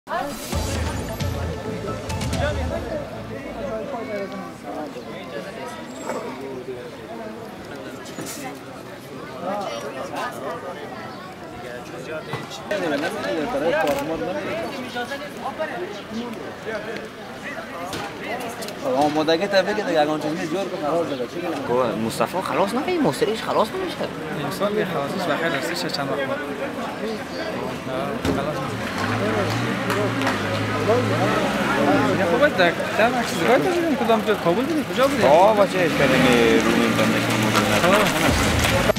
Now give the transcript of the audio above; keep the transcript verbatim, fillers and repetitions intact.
آمادگی تفریح که دیگه اگه چیزی جور کنه خلاص دیگه چی مصطفی خلاص نمیشه مستریش خلاص نمیشه امسال به خلاصش بخیر درسش چند وقت خلاص یا خوبه در در عکس زگاه تا کدام جا کابل بودی کجا بودی؟ آه باشه اشکالی می روی اینترنت